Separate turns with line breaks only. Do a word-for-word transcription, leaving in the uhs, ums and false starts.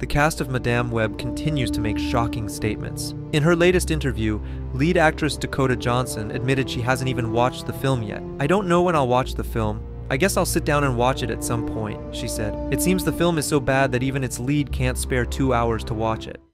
the cast of Madame Web continues to make shocking statements. In her latest interview, lead actress Dakota Johnson admitted she hasn't even watched the film yet. "I don't know when I'll watch the film. I guess I'll sit down and watch it at some point," she said. "It seems the film is so bad that even its lead can't spare two hours to watch it."